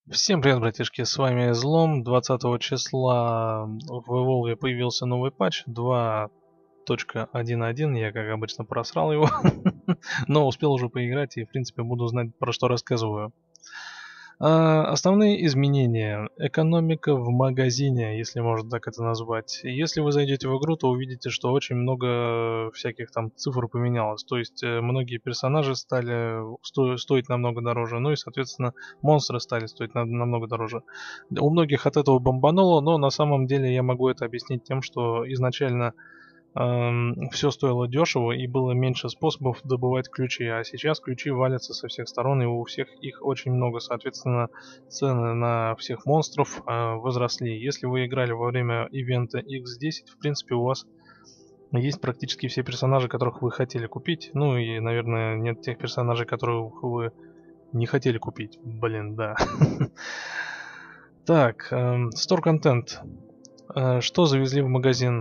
Всем привет, братишки, с вами Злом. 20 числа в Evolve появился новый патч 2.1.1. Я, как обычно, просрал его, но успел уже поиграть и, в принципе, буду знать, про что рассказываю. Основные изменения. Экономика в магазине, если можно так это назвать. Если вы зайдете в игру, то увидите, что очень много всяких там цифр поменялось. То есть многие персонажи стали стоить намного дороже. Ну и, соответственно, монстры стали стоить намного дороже. У многих от этого бомбануло, но на самом деле я могу это объяснить тем, что изначально все стоило дешево и было меньше способов добывать ключи, а сейчас ключи валятся со всех сторон и у всех их очень много, соответственно цены на всех монстров возросли. Если вы играли во время ивента X10, в принципе у вас есть практически все персонажи, которых вы хотели купить, ну и, наверное, нет тех персонажей, которых вы не хотели купить. Блин, да. Так, Store Content. Что завезли в магазин?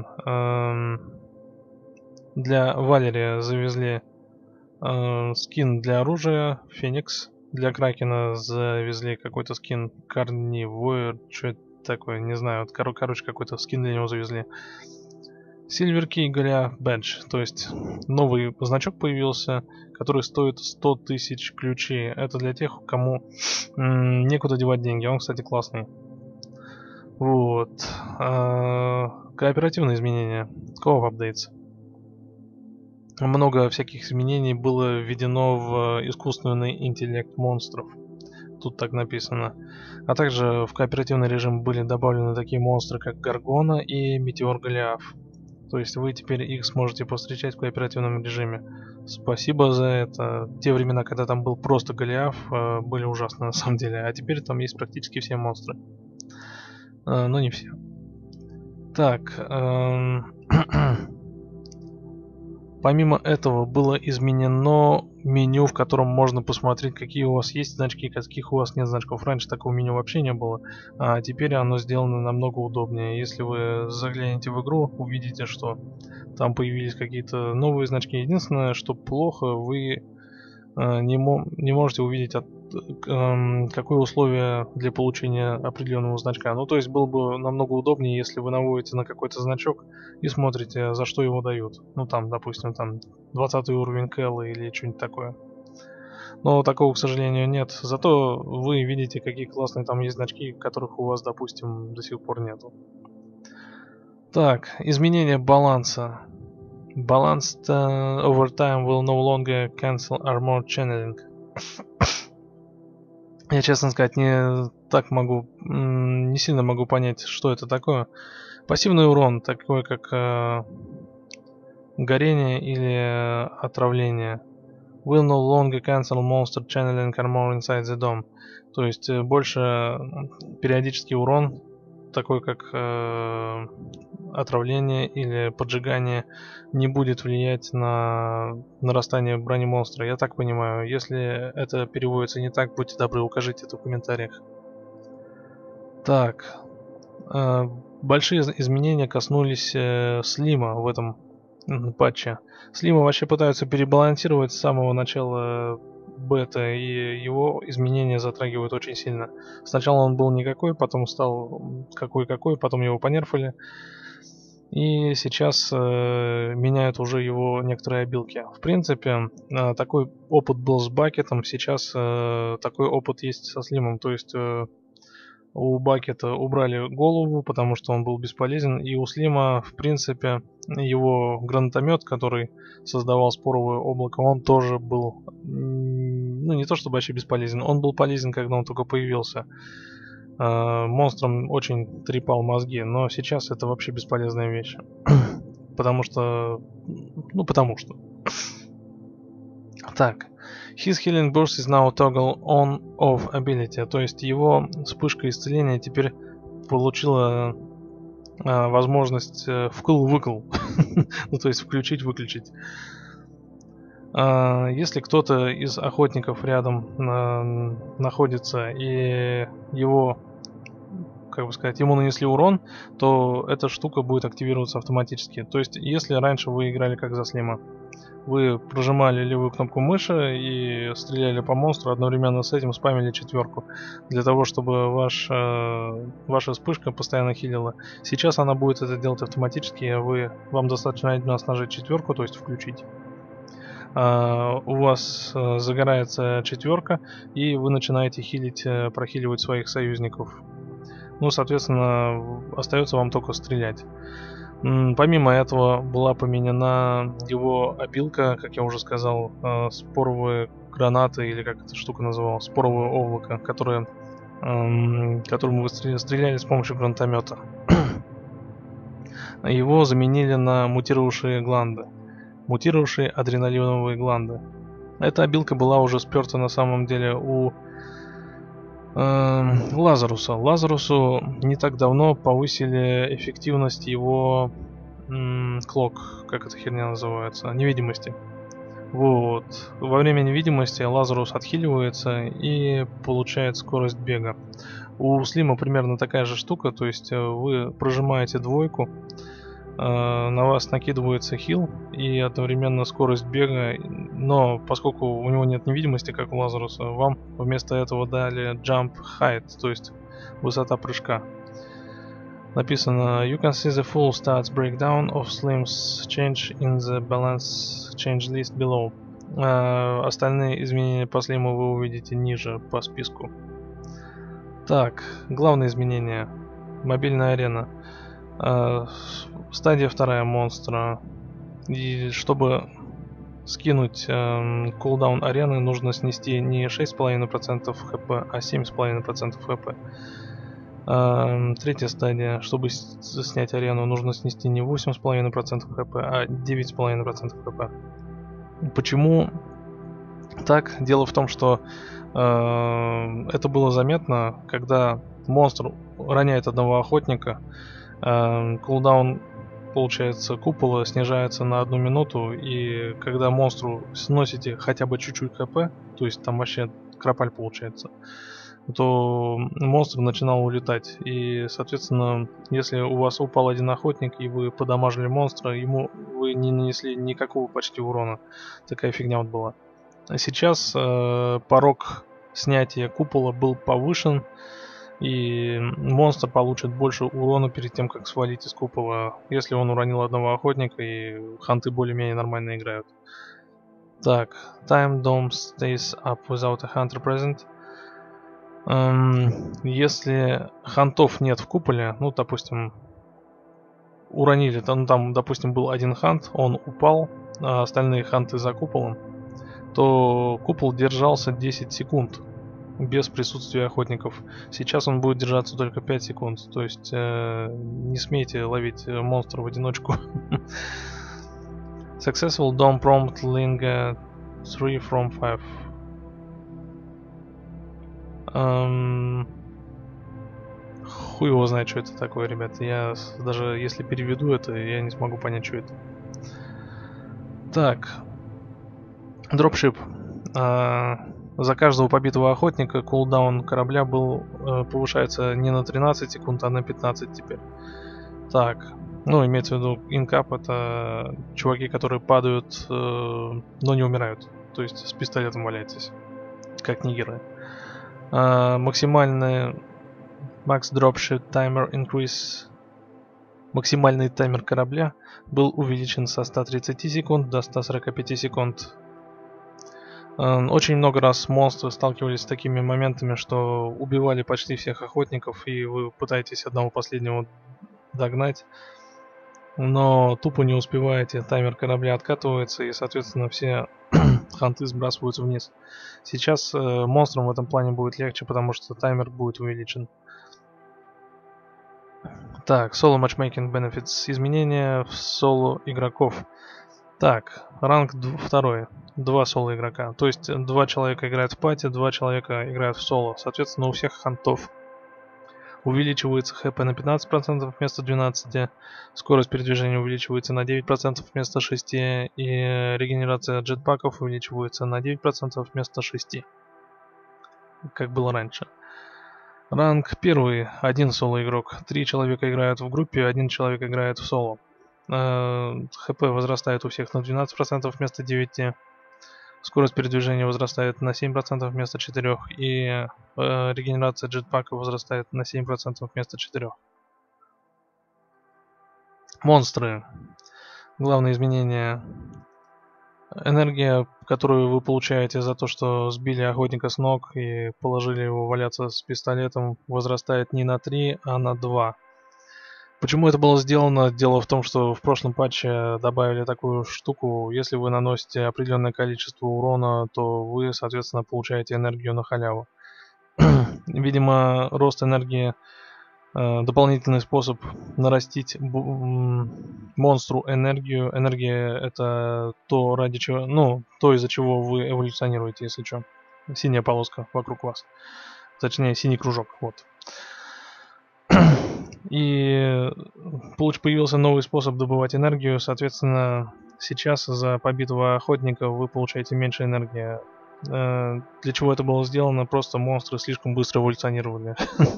Для Валерия завезли скин для оружия, Феникс. Для Кракена завезли какой-то скин Carnivore, что это такое, не знаю. Вот, короче, какой-то скин для него завезли. Silver Key Galia Badge, то есть новый значок появился, который стоит 100 тысяч ключей. Это для тех, кому некуда девать деньги. Он, кстати, классный. Вот. Кооперативные изменения. Co-op updates. Много всяких изменений было введено в искусственный интеллект монстров. Тут так написано. А также в кооперативный режим были добавлены такие монстры, как Гаргона и Метеор Голиаф. То есть вы теперь их сможете повстречать в кооперативном режиме. Спасибо за это. Те времена, когда там был просто Голиаф, были ужасны на самом деле. А теперь там есть практически все монстры. Но не все. Так. Помимо этого было изменено меню, в котором можно посмотреть, какие у вас есть значки, каких у вас нет значков. Раньше такого меню вообще не было, а теперь оно сделано намного удобнее. Если вы заглянете в игру, увидите, что там появились какие-то новые значки. Единственное, что плохо, вы не можете увидеть, какое условие для получения определенного значка. Ну, то есть было бы намного удобнее, если вы наводите на какой-то значок и смотрите, за что его дают. Ну, там, допустим, там 20 уровень Кэлла или что-нибудь такое. Но такого, к сожалению, нет. Зато вы видите, какие классные там есть значки, которых у вас, допустим, до сих пор нету. Так, изменение баланса. Balanced over time will no longer cancel armor channeling. Я, честно сказать, не сильно могу понять, что это такое. Пассивный урон, такой как горение или отравление. Will no longer cancel monster channeling armor inside the dome. То есть больше периодический урон, такой как отравление или поджигание, не будет влиять на нарастание брони монстра. Я так понимаю. Если это переводится не так, будьте добры, укажите это в комментариях. Так. Большие изменения коснулись слима в этом патче. Слима вообще пытаются перебалансировать с самого начала бета, и его изменения затрагивают очень сильно. Сначала он был никакой, потом стал какой-какой, потом его понерфили. И сейчас меняют уже его некоторые обилки. В принципе, такой опыт был с Бакетом, сейчас такой опыт есть со Слимом. То есть у Бакета убрали голову, потому что он был бесполезен. И у Слима, в принципе, его гранатомет, который создавал споровое облако, он тоже был, ну не то чтобы вообще бесполезен, он был полезен, когда он только появился. Монстрам очень трепал мозги, но сейчас это вообще бесполезная вещь. Потому что... Ну, потому что. Так. His healing burst is now toggle on-off ability. То есть его вспышка исцеления теперь получила возможность вкл-выкл. Ну, то есть включить-выключить. Если кто-то из охотников рядом находится и его как бы сказать, ему нанесли урон, то эта штука будет активироваться автоматически. То есть, если раньше вы играли как за слима, вы прожимали левую кнопку мыши и стреляли по монстру, одновременно с этим спамили четверку, для того, чтобы ваша вспышка постоянно хилила. Сейчас она будет это делать автоматически, вам достаточно один раз нажать четверку, то есть включить. У вас загорается четверка, и вы начинаете прохиливать своих союзников. Ну, соответственно, остается вам только стрелять. Помимо этого была поменена его обилка, как я уже сказал, споровые гранаты, или как эта штука называлась, споровое облако, которым вы стреляли с помощью гранатомета. Его заменили на мутировавшие гланды, мутировавшие адреналиновые гланды. Эта обилка была уже сперта на самом деле у Лазаруса. Лазарусу не так давно повысили эффективность его клок, как эта херня называется, невидимости. Вот. Во время невидимости Лазарус отхиливается и получает скорость бега. У Слима примерно такая же штука, то есть вы прожимаете двойку, на вас накидывается хил и одновременно скорость бега, но поскольку у него нет невидимости, как у Лазаруса, вам вместо этого дали jump height, то есть высота прыжка. Написано: You can see the full stats breakdown of Slim's change in the balance change list below. Остальные изменения по Слиму вы увидите ниже по списку. Так, главные изменения. Мобильная арена. Стадия 2 монстра. И чтобы скинуть кулдаун арены, нужно снести не 6,5% хп, а 7,5% хп. Третья стадия. Чтобы снять арену, нужно снести не 8,5% хп, а 9,5% хп. Почему так? Дело в том, что это было заметно, когда монстр роняет одного охотника. Кулдаун, получается, купола снижается на 1 минуту, и когда монстру сносите хотя бы чуть-чуть хп, то есть там вообще кропаль получается, то монстр начинал улетать. И, соответственно, если у вас упал один охотник и вы подамажили монстра, ему вы не нанесли никакого почти урона. Такая фигня вот была. А сейчас порог снятия купола был повышен, и монстр получит больше урона перед тем, как свалить из купола, если он уронил одного охотника, и ханты более-менее нормально играют. Так, time dome stays up without a hunter present. Если хантов нет в куполе, ну, допустим, уронили, там, допустим, был один хант, он упал, а остальные ханты за куполом, то купол держался 10 секунд без присутствия охотников. Сейчас он будет держаться только 5 секунд, то есть не смейте ловить монстра в одиночку. Successful Dome Prompt Linga 3 from 5. Хуй его знает, что это такое, ребята. Я даже если переведу это, я не смогу понять, что это. Так. Дропшип. За каждого побитого охотника кулдаун корабля повышается не на 13 секунд, а на 15 теперь. Так. Ну, имеется в виду инкап, это чуваки, которые падают, но не умирают. То есть с пистолетом валяетесь, как нигеры. Максимальный Max Dropship Timer Increase. Максимальный таймер корабля был увеличен со 130 секунд до 145 секунд. Очень много раз монстры сталкивались с такими моментами, что убивали почти всех охотников, и вы пытаетесь одного последнего догнать, но тупо не успеваете, таймер корабля откатывается, и, соответственно, все ханты сбрасываются вниз. Сейчас монстрам в этом плане будет легче, потому что таймер будет увеличен. Так, Solo Matchmaking Benefits. Изменения в соло игроков. Так, ранг 2. 2 соло игрока. То есть 2 человека играют в пати, 2 человека играют в соло. Соответственно, у всех хантов увеличивается хп на 15% вместо 12%, скорость передвижения увеличивается на 9% вместо 6%, и регенерация джетпаков увеличивается на 9% вместо 6%, как было раньше. Ранг 1, один соло игрок. 3 человека играют в группе, 1 человек играет в соло. ХП возрастает у всех на 12% вместо 9. Скорость передвижения возрастает на 7% вместо 4. И регенерация джетпака возрастает на 7% вместо 4. Монстры. Главное изменение. Энергия, которую вы получаете за то, что сбили охотника с ног и положили его валяться с пистолетом, возрастает не на 3, а на 2. Почему это было сделано? Дело в том, что в прошлом патче добавили такую штуку. Если вы наносите определенное количество урона, то вы, соответственно, получаете энергию на халяву. Видимо, рост энергии дополнительный способ нарастить монстру энергию. Энергия — это то, ради чего, ну, то, из-за чего вы эволюционируете, если что. Синяя полоска вокруг вас. Точнее, синий кружок. Вот. И появился новый способ добывать энергию. Соответственно, сейчас за побитого охотника вы получаете меньше энергии. Для чего это было сделано? Просто монстры слишком быстро эволюционировали.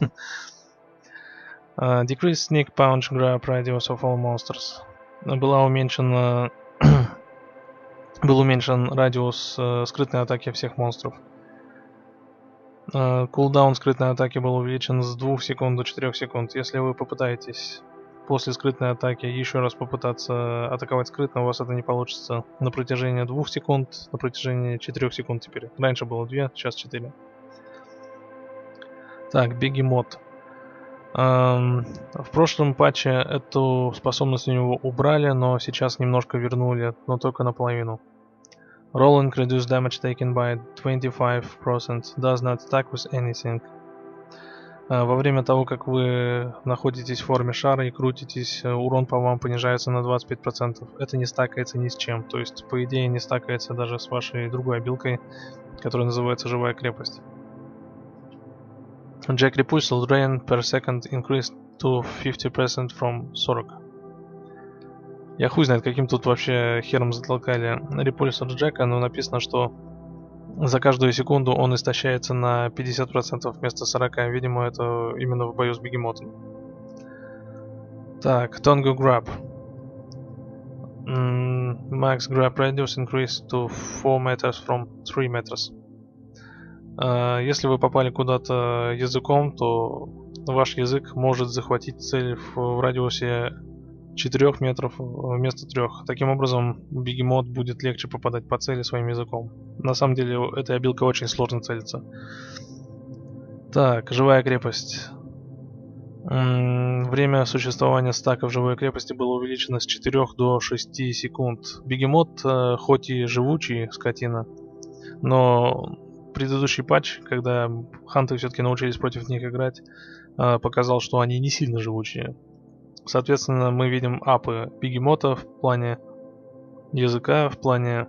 Decrease sneak punch grab radius of all monsters. Был уменьшен радиус скрытной атаки всех монстров. Кулдаун скрытной атаки был увеличен с 2 секунд до 4 секунд. Если вы попытаетесь после скрытной атаки еще раз попытаться атаковать скрытно, у вас это не получится на протяжении 2 секунд, на протяжении 4 секунд теперь. Раньше было 2, сейчас 4. Так, бегемот. В прошлом патче эту способность у него убрали, но сейчас немножко вернули, но только наполовину. Rolling reduce damage taken by 25%, does not stack with anything. Во время того, как вы находитесь в форме шара и крутитесь, урон по вам понижается на 25%. Это не стакается ни с чем, то есть по идее не стакается даже с вашей другой обилкой, которая называется живая крепость. Jack Repulsal drain per second increased to 50% from 40. Я хуй знает, каким тут вообще хером затолкали репульсор Джека, но написано, что за каждую секунду он истощается на 50% вместо 40. Видимо, это именно в бою с бегемотом. Так, Tongu Grab. Max Grab Radius increased to 4 meters from 3 meters. Если вы попали куда-то языком, то ваш язык может захватить цель в радиусе 4 метров вместо 3. Таким образом, бегемот будет легче попадать по цели своим языком. На самом деле, этой обилкой очень сложно целиться. Так, живая крепость. Время существования стака в живой крепости было увеличено с 4 до 6 секунд. Бегемот, хоть и живучий скотина, но предыдущий патч, когда ханты все-таки научились против них играть, показал, что они не сильно живучие. Соответственно, мы видим апы бегемота в плане языка, в плане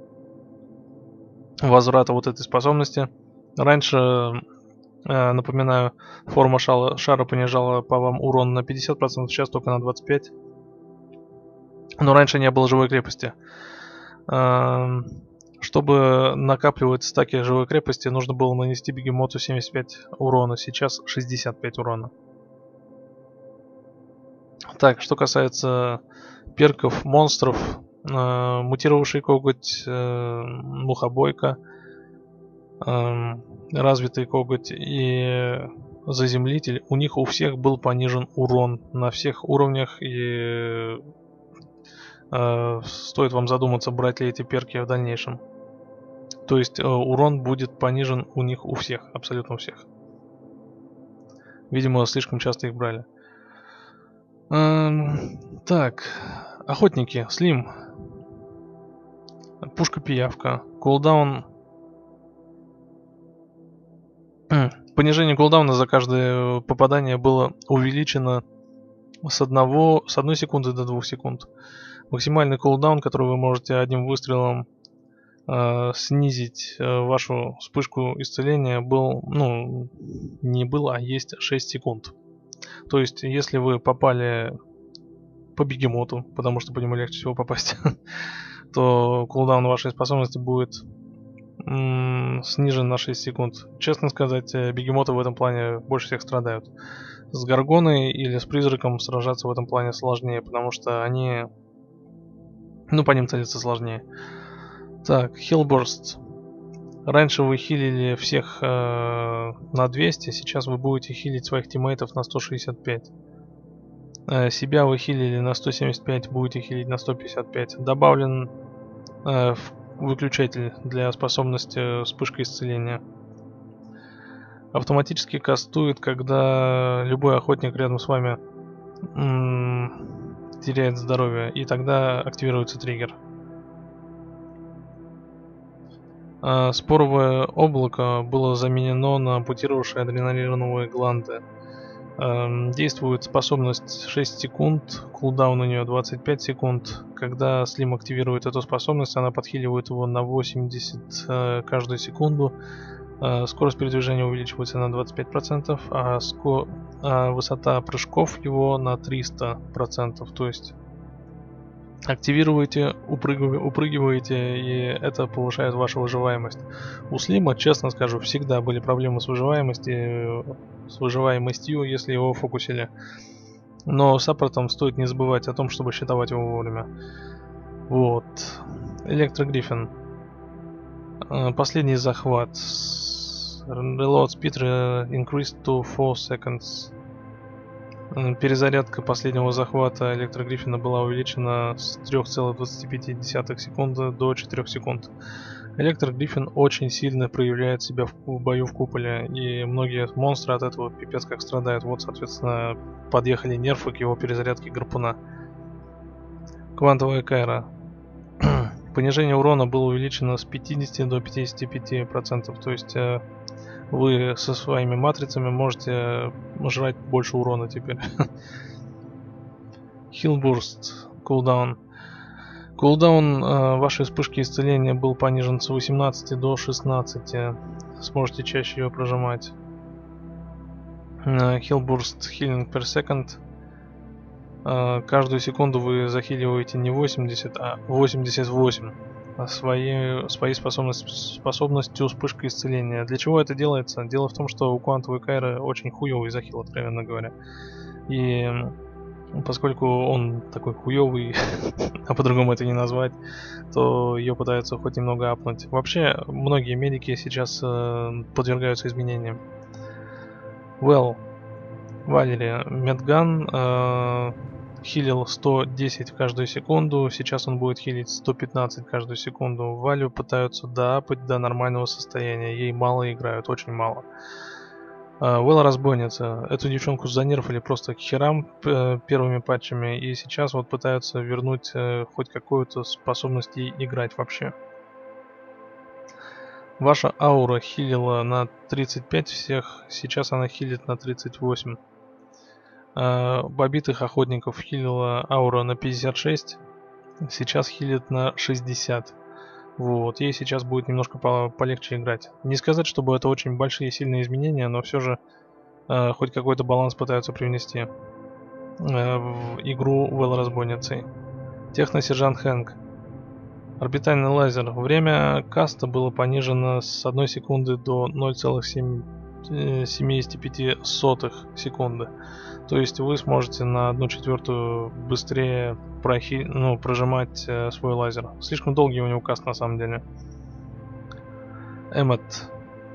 возврата вот этой способности. Раньше, напоминаю, форма шара понижала по вам урон на 50%, сейчас только на 25%. Но раньше не было живой крепости. Чтобы накапливать стаки живой крепости, нужно было нанести бегемоту 75 урона, сейчас 65 урона. Так, что касается перков монстров, мутировавший коготь, мухобойка, развитый коготь и заземлитель, у них у всех был понижен урон на всех уровнях, и стоит вам задуматься, брать ли эти перки в дальнейшем. То есть урон будет понижен у них у всех, абсолютно у всех. Видимо, слишком часто их брали. Так, охотники, слим. Пушка-пиявка. Кулдаун. Понижение кулдауна за каждое попадание было увеличено с 1 секунды до 2 секунд. Максимальный кулдаун, который вы можете одним выстрелом снизить вашу вспышку исцеления, был, ну, не был, а есть 6 секунд. То есть, если вы попали по бегемоту, потому что по нему легче всего попасть, то кулдаун вашей способности будет снижен на 6 секунд. Честно сказать, бегемоты в этом плане больше всех страдают. С Гаргоной или с Призраком сражаться в этом плане сложнее, потому что они... Ну, по ним целиться сложнее. Так, Hillburst. Раньше вы хилили всех на 200, сейчас вы будете хилить своих тиммейтов на 165. Себя вы хилили на 175, будете хилить на 155. Добавлен выключатель для способности вспышка исцеления. Автоматически кастует, когда любой охотник рядом с вами теряет здоровье, и тогда активируется триггер. Споровое облако было заменено на ампутировавшие адреналиновые гланды. Действует способность 6 секунд, кулдаун у нее 25 секунд. Когда Слим активирует эту способность, она подхиливает его на 80 каждую секунду. Скорость передвижения увеличивается на 25%, а высота прыжков его на 300%. То есть активируете, упрыгиваете, и это повышает вашу выживаемость. У Слима, честно скажу, всегда были проблемы с выживаемостью, если его фокусили. Но саппортом стоит не забывать о том, чтобы считывать его вовремя. Вот. Электрогриффин. Последний захват. Reload speed increased to 4 seconds. Перезарядка последнего захвата Электрогриффина была увеличена с 3,25 секунды до 4 секунд. Электрогриффин очень сильно проявляет себя в бою в куполе, и многие монстры от этого пипец как страдают. Вот, соответственно, подъехали нерфы к его перезарядке гарпуна. Квантовая Кайра. Понижение урона было увеличено с 50 до 55%, то есть вы со своими матрицами можете жрать больше урона теперь. Hillburst. Кулдаун. Кулдаун вашей вспышки исцеления был понижен с 18 до 16. Сможете чаще ее прожимать. Hillburst Healing per second. Каждую секунду вы захиливаете не 80, а 88 своей способностью вспышка исцеления. Для чего это делается? Дело в том, что у квантовой Кайры очень хуёвый захил, откровенно говоря. И поскольку он такой хуёвый, а по-другому это не назвать, то ее пытаются хоть немного апнуть. Вообще, многие медики сейчас подвергаются изменениям. Валерия. Медган хилил 110 каждую секунду, сейчас он будет хилить 115 каждую секунду. Валю пытаются доапать до нормального состояния, ей мало играют, очень мало. Разбойница. Эту девчонку занерфили просто к херам первыми патчами, и сейчас вот пытаются вернуть хоть какую-то способность ей играть вообще. Ваша аура хилила на 35 всех, сейчас она хилит на 38. Побитых охотников хилила аура на 56, сейчас хилит на 60. Вот, ей сейчас будет немножко полегче играть. Не сказать, чтобы это очень большие и сильные изменения, но все же хоть какой-то баланс пытаются привнести в игру Разбойницей. Техносержант Хэнк. Орбитальный лазер. Время каста было понижено с 1 секунды до 0,75 секунды. То есть вы сможете на 1/4 быстрее прожимать свой лазер. Слишком долгий у него каст на самом деле. Эммет.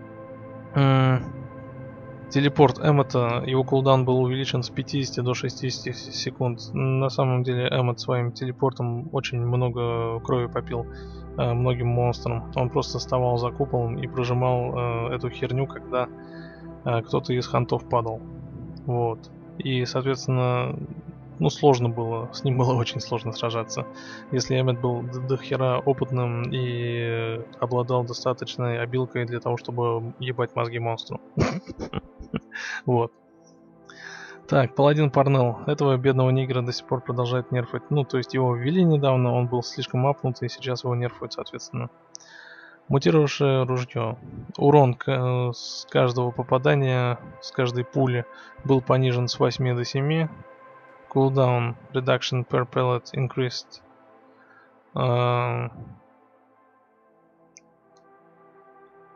Телепорт Эммета, его кулдаун был увеличен с 50 до 60 секунд. На самом деле Эммет своим телепортом очень много крови попил многим монстрам. Он просто вставал за куполом и прожимал эту херню, когда кто-то из хантов падал. Вот. И, соответственно, сложно было, с ним было очень сложно сражаться. Если Эммет был до хера опытным и обладал достаточной обилкой для того, чтобы ебать мозги монстру. Вот. Так, Паладин Парнелл. Этого бедного нигера до сих пор продолжает нерфать. То есть его ввели недавно, он был слишком апнут, и сейчас его нерфают, соответственно. Мутировавшее ружье. Урон с каждого попадания, с каждой пули был понижен с 8 до 7. Cooldown reduction per pellet increased.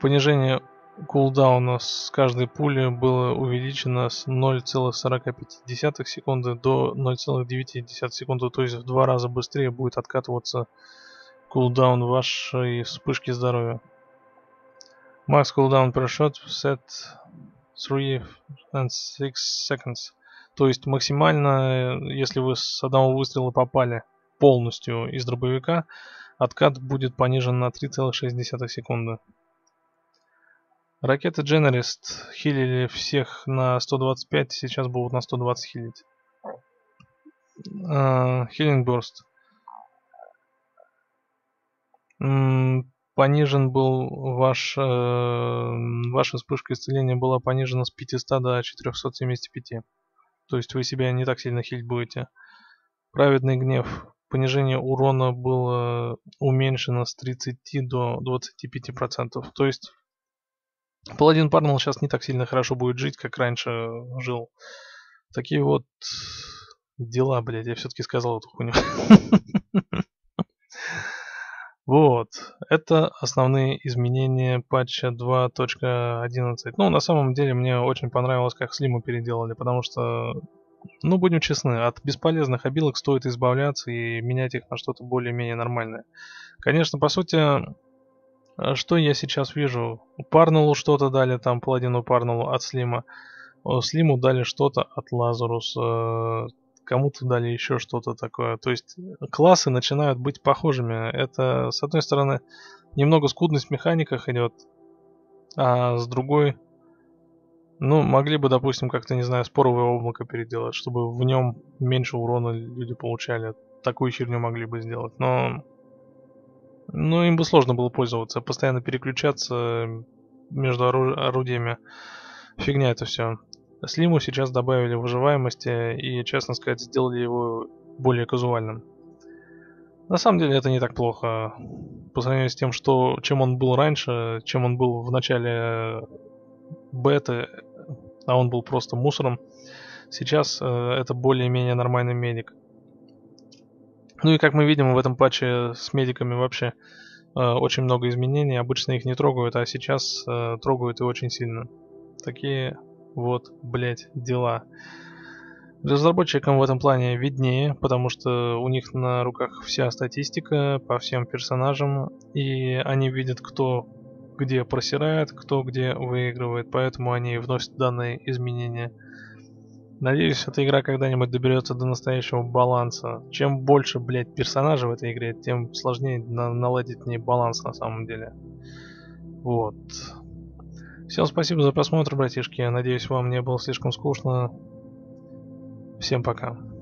Понижение кулдауна с каждой пули было увеличено с 0,45 секунды до 0,9 секунды, то есть в 2 раза быстрее будет откатываться кулдаун вашей вспышки здоровья. Max cooldown per shot set 3 and 6 seconds. То есть максимально, если вы с одного выстрела попали полностью из дробовика, откат будет понижен на 3,6 секунды. Ракеты Generalist хилили всех на 125, сейчас будут на 120 хилить. Healing Burst. Понижен был ваша вспышка исцеления была понижена с 500 до 475. То есть вы себя не так сильно хилить будете. Праведный гнев. Понижение урона было уменьшено с 30 до 25%. То есть Паладин Парнелл сейчас не так сильно хорошо будет жить, как раньше жил. Такие вот дела, блядь, я все-таки сказал эту хуйню. Вот, это основные изменения патча 2.11. Ну, на самом деле, мне очень понравилось, как Слиму переделали, потому что, ну, будем честны, от бесполезных обилок стоит избавляться и менять их на что-то более-менее нормальное. Конечно, по сути, что я сейчас вижу? Парнеллу что-то дали, там, Паладину Парнеллу от Слима. Слиму дали что-то от Лазарус. Кому-то дали еще что-то такое. То есть классы начинают быть похожими. Это, с одной стороны, немного скудность в механиках идет, а с другой, ну, могли бы, допустим, как-то, не знаю, споровое облако переделать, чтобы в нем меньше урона люди получали. Такую херню могли бы сделать. Но им бы сложно было пользоваться, постоянно переключаться между орудиями. Фигня это все. Слиму сейчас добавили выживаемости и, честно сказать, сделали его более казуальным. На самом деле это не так плохо по сравнению с тем, чем он был раньше, чем он был в начале беты, а он был просто мусором. Сейчас это более-менее нормальный медик. Ну и как мы видим в этом патче с медиками вообще очень много изменений. Обычно их не трогают, а сейчас трогают и очень сильно. Такие вот, блять, дела. Разработчикам в этом плане виднее, потому что у них на руках вся статистика по всем персонажам, и они видят, кто где просирает, кто где выигрывает, поэтому они вносят данные изменения. Надеюсь, эта игра когда-нибудь доберется до настоящего баланса. Чем больше, блять, персонажей в этой игре, тем сложнее наладить в ней баланс на самом деле. Вот. Всем спасибо за просмотр, братишки. Надеюсь, вам не было слишком скучно. Всем пока.